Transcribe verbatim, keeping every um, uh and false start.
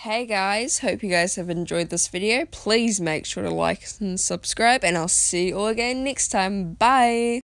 Hey guys, hope you guys have enjoyed this video. Please make sure to like and subscribe, and I'll see you all again next time. Bye!